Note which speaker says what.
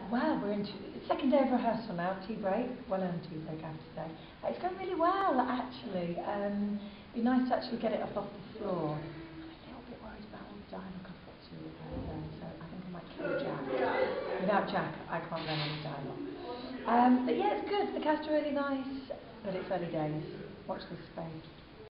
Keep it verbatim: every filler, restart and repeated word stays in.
Speaker 1: Well, we're into the second day of rehearsal now, tea break, well earned tea break I have to say. Uh, It's going really well actually. Um, it'd be nice to actually get it up off the floor. I'm a little bit worried about all the dialogue I've got to learn, so I think I might kill Jack. Without Jack, I can't learn any dialogue. Um, but yeah, it's good. The cast are really nice, but it's early days. Watch this space.